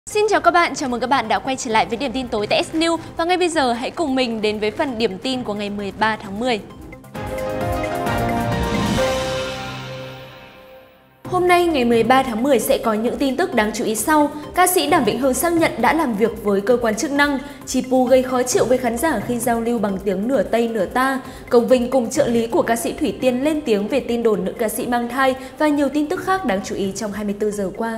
Xin chào các bạn, chào mừng các bạn đã quay trở lại với điểm tin tối tại S-News. Và ngay bây giờ hãy cùng mình đến với phần điểm tin của ngày 13 tháng 10. Hôm nay ngày 13 tháng 10 sẽ có những tin tức đáng chú ý sau. Ca sĩ Đàm Vĩnh Hưng xác nhận đã làm việc với cơ quan chức năng. Chi Pu gây khó chịu với khán giả khi giao lưu bằng tiếng nửa Tây nửa ta. Công Vinh cùng trợ lý của ca sĩ Thủy Tiên lên tiếng về tin đồn nữ ca sĩ mang thai và nhiều tin tức khác đáng chú ý trong 24 giờ qua.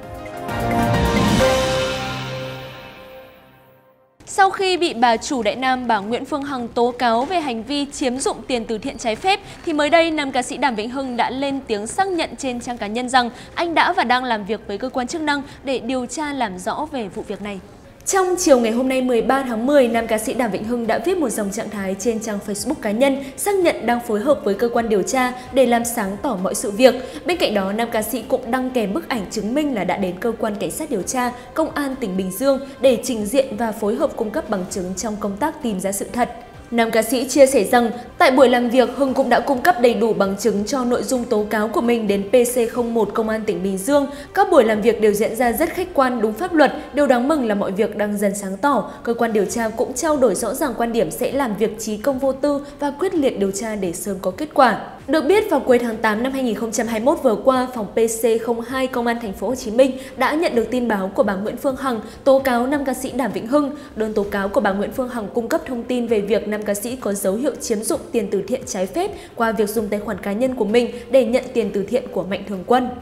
Sau khi bị bà chủ Đại Nam bà Nguyễn Phương Hằng tố cáo về hành vi chiếm dụng tiền từ thiện trái phép, thì mới đây nam ca sĩ Đàm Vĩnh Hưng đã lên tiếng xác nhận trên trang cá nhân rằng anh đã và đang làm việc với cơ quan chức năng để điều tra làm rõ về vụ việc này. Trong chiều ngày hôm nay 13 tháng 10, nam ca sĩ Đàm Vĩnh Hưng đã viết một dòng trạng thái trên trang Facebook cá nhân xác nhận đang phối hợp với cơ quan điều tra để làm sáng tỏ mọi sự việc. Bên cạnh đó, nam ca sĩ cũng đăng kèm bức ảnh chứng minh là đã đến cơ quan cảnh sát điều tra, công an tỉnh Bình Dương để trình diện và phối hợp cung cấp bằng chứng trong công tác tìm ra sự thật. Nam ca sĩ chia sẻ rằng, tại buổi làm việc, Hưng cũng đã cung cấp đầy đủ bằng chứng cho nội dung tố cáo của mình đến PC01 Công an tỉnh Bình Dương. Các buổi làm việc đều diễn ra rất khách quan, đúng pháp luật. Điều đáng mừng là mọi việc đang dần sáng tỏ. Cơ quan điều tra cũng trao đổi rõ ràng quan điểm sẽ làm việc chí công vô tư và quyết liệt điều tra để sớm có kết quả. Được biết, vào cuối tháng 8 năm 2021 vừa qua, phòng PC02 Công an thành phố Hồ Chí Minh đã nhận được tin báo của bà Nguyễn Phương Hằng tố cáo nam ca sĩ Đàm Vĩnh Hưng. Đơn tố cáo của bà Nguyễn Phương Hằng cung cấp thông tin về việc nam ca sĩ có dấu hiệu chiếm dụng tiền từ thiện trái phép qua việc dùng tài khoản cá nhân của mình để nhận tiền từ thiện của Mạnh Thường Quân.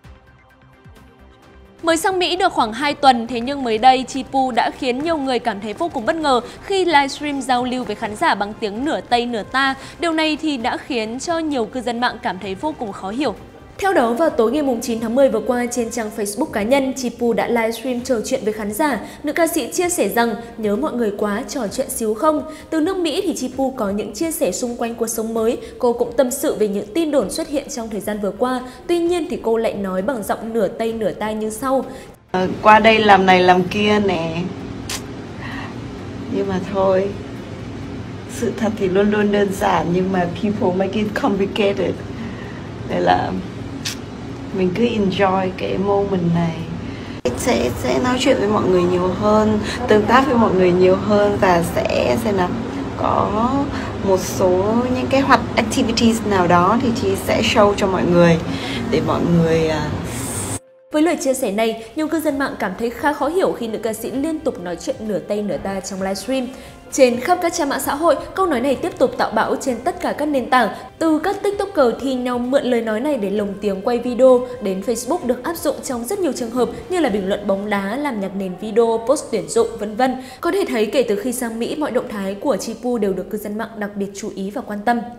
Mới sang Mỹ được khoảng 2 tuần, thế nhưng mới đây Chi Pu đã khiến nhiều người cảm thấy vô cùng bất ngờ khi livestream giao lưu với khán giả bằng tiếng nửa Tây nửa ta. Điều này thì đã khiến cho nhiều cư dân mạng cảm thấy vô cùng khó hiểu. Theo đó, vào tối ngày 9 tháng 10 vừa qua, trên trang Facebook cá nhân, Chi Pu đã livestream trò chuyện với khán giả. Nữ ca sĩ chia sẻ rằng nhớ mọi người quá, trò chuyện xíu không. Từ nước Mỹ thì Chi Pu có những chia sẻ xung quanh cuộc sống mới. Cô cũng tâm sự về những tin đồn xuất hiện trong thời gian vừa qua. Tuy nhiên thì cô lại nói bằng giọng nửa Tây nửa ta như sau. Qua đây làm này làm kia nè. Nhưng mà thôi, sự thật thì luôn luôn đơn giản nhưng mà people make it complicated. Nên là mình cứ enjoy cái moment này. Sẽ nói chuyện với mọi người nhiều hơn, tương tác với mọi người nhiều hơn và sẽ xem nào có một số những cái activities nào đó thì chị sẽ show cho mọi người để mọi người. Với lời chia sẻ này, nhiều cư dân mạng cảm thấy khá khó hiểu khi nữ ca sĩ liên tục nói chuyện nửa Tây nửa ta trong livestream. Trên khắp các trang mạng xã hội, câu nói này tiếp tục tạo bão trên tất cả các nền tảng. Từ các tiktoker thi nhau mượn lời nói này để lồng tiếng quay video, đến Facebook được áp dụng trong rất nhiều trường hợp như là bình luận bóng đá, làm nhạc nền video, post tuyển dụng, vân vân. Có thể thấy kể từ khi sang Mỹ, mọi động thái của Chi Pu đều được cư dân mạng đặc biệt chú ý và quan tâm.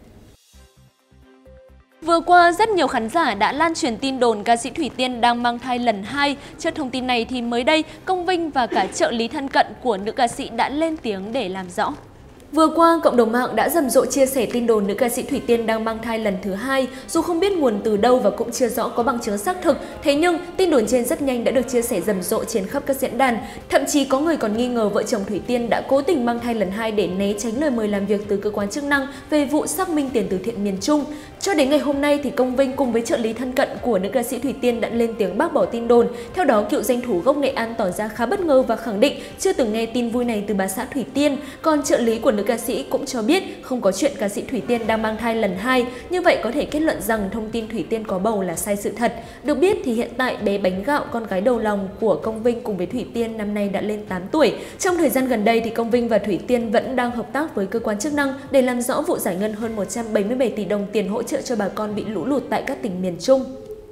Vừa qua, rất nhiều khán giả đã lan truyền tin đồn ca sĩ Thủy Tiên đang mang thai lần 2. Trước thông tin này thì mới đây, Công Vinh và cả trợ lý thân cận của nữ ca sĩ đã lên tiếng để làm rõ. Vừa qua, cộng đồng mạng đã rầm rộ chia sẻ tin đồn nữ ca sĩ Thủy Tiên đang mang thai lần thứ 2. Dù không biết nguồn từ đâu và cũng chưa rõ có bằng chứng xác thực, thế nhưng tin đồn trên rất nhanh đã được chia sẻ rầm rộ trên khắp các diễn đàn. Thậm chí có người còn nghi ngờ vợ chồng Thủy Tiên đã cố tình mang thai lần 2 để né tránh lời mời làm việc từ cơ quan chức năng về vụ xác minh tiền từ thiện miền Trung. Cho đến ngày hôm nay thì Công Vinh cùng với trợ lý thân cận của nữ ca sĩ Thủy Tiên đã lên tiếng bác bỏ tin đồn. Theo đó, cựu danh thủ gốc Nghệ An tỏ ra khá bất ngờ và khẳng định chưa từng nghe tin vui này từ bà xã Thủy Tiên. Còn trợ lý của nữ ca sĩ cũng cho biết không có chuyện ca sĩ Thủy Tiên đang mang thai lần 2. Như vậy có thể kết luận rằng thông tin Thủy Tiên có bầu là sai sự thật. Được biết thì hiện tại bé Bánh Gạo, con gái đầu lòng của Công Vinh cùng với Thủy Tiên năm nay đã lên 8 tuổi. Trong thời gian gần đây thì Công Vinh và Thủy Tiên vẫn đang hợp tác với cơ quan chức năng để làm rõ vụ giải ngân hơn 177 tỷ đồng tiền hỗ trợ cho bà con bị lũ lụt tại các tỉnh miền Trung.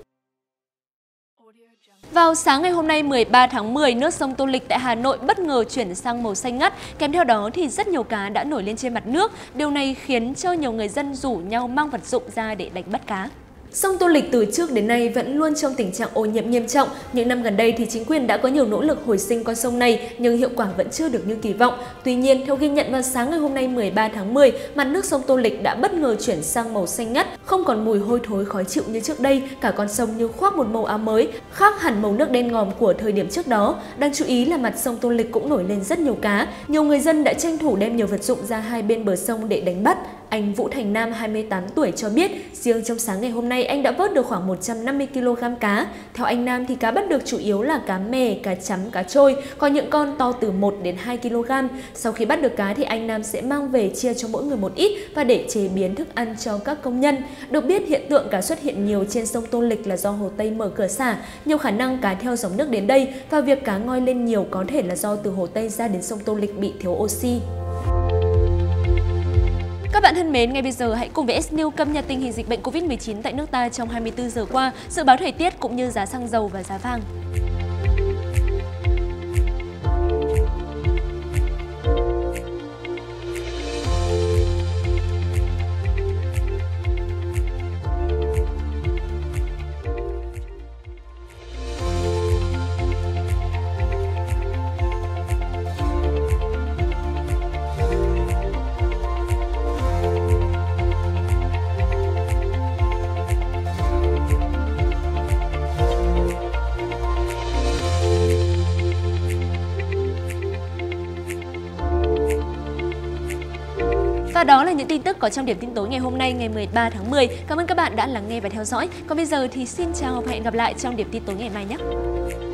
Vào sáng ngày hôm nay 13 tháng 10, nước sông Tô Lịch tại Hà Nội bất ngờ chuyển sang màu xanh ngắt. Kèm theo đó thì rất nhiều cá đã nổi lên trên mặt nước. Điều này khiến cho nhiều người dân rủ nhau mang vật dụng ra để đánh bắt cá. Sông Tô Lịch từ trước đến nay vẫn luôn trong tình trạng ô nhiễm nghiêm trọng. Những năm gần đây thì chính quyền đã có nhiều nỗ lực hồi sinh con sông này nhưng hiệu quả vẫn chưa được như kỳ vọng. Tuy nhiên, theo ghi nhận vào sáng ngày hôm nay 13 tháng 10, mặt nước sông Tô Lịch đã bất ngờ chuyển sang màu xanh ngắt, không còn mùi hôi thối khó chịu như trước đây, cả con sông như khoác một màu áo mới, khác hẳn màu nước đen ngòm của thời điểm trước đó. Đáng chú ý là mặt sông Tô Lịch cũng nổi lên rất nhiều cá. Nhiều người dân đã tranh thủ đem nhiều vật dụng ra hai bên bờ sông để đánh bắt. Anh Vũ Thành Nam, 28 tuổi cho biết, riêng trong sáng ngày hôm nay anh đã vớt được khoảng 150 kg cá. Theo anh Nam thì cá bắt được chủ yếu là cá mè, cá chấm, cá trôi, còn những con to từ 1 đến 2 kg. Sau khi bắt được cá thì anh Nam sẽ mang về chia cho mỗi người một ít và để chế biến thức ăn cho các công nhân. Được biết hiện tượng cá xuất hiện nhiều trên sông Tô Lịch là do Hồ Tây mở cửa xả, nhiều khả năng cá theo dòng nước đến đây và việc cá ngoi lên nhiều có thể là do từ Hồ Tây ra đến sông Tô Lịch bị thiếu oxy. Các bạn thân mến, ngay bây giờ hãy cùng với S News cập nhật tình hình dịch bệnh Covid-19 tại nước ta trong 24 giờ qua, dự báo thời tiết cũng như giá xăng dầu và giá vàng. Và đó là những tin tức có trong điểm tin tối ngày hôm nay ngày 13 tháng 10. Cảm ơn các bạn đã lắng nghe và theo dõi. Còn bây giờ thì xin chào và hẹn gặp lại trong điểm tin tối ngày mai nhé.